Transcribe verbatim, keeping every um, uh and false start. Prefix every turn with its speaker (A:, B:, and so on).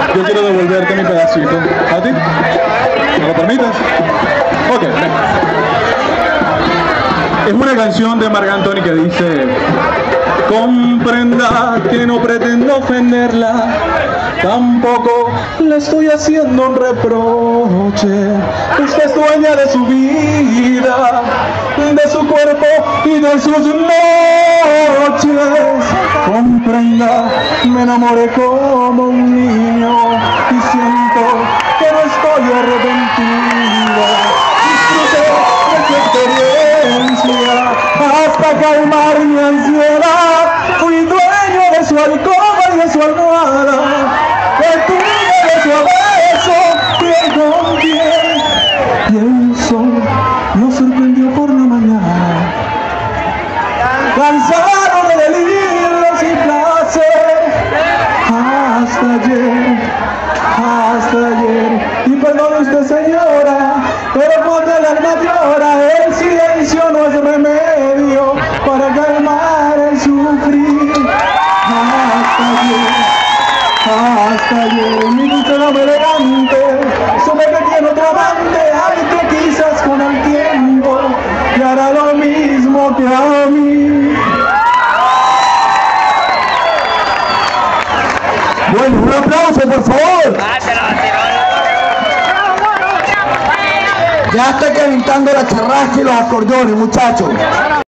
A: Yo quiero devolverte mi pedacito. ¿A ti? ¿Me lo permites? Ok. Es una canción de Marc Anthony que dice: comprenda que no pretendo ofenderla, tampoco le estoy haciendo un reproche. Usted es dueña de su vida, de su cuerpo y de sus noches. Comprenda, me enamoré como un niño y siento que no estoy arrepentida. Disfruté de su experiencia hasta calmar mi ansiedad. Fui dueño de su alcoba y de su almohada, de tu de su beso, piel con piel. Y el sol nos sorprendió por la mañana, cansado de delirios y placer, hasta ayer, hasta ayer. Y perdone usted, señora, pero cuando el alma llora, el silencio no es remedio para calmar el sufrir. Hasta ayer, hasta ayer, mi gusto no me elegante, supe que tiene otro amante, ay, que quizás con el tiempo te hará lo mismo que a mí. Bueno, un aplauso, por favor. Ya está calentando la charrasca y los acordeones, muchachos.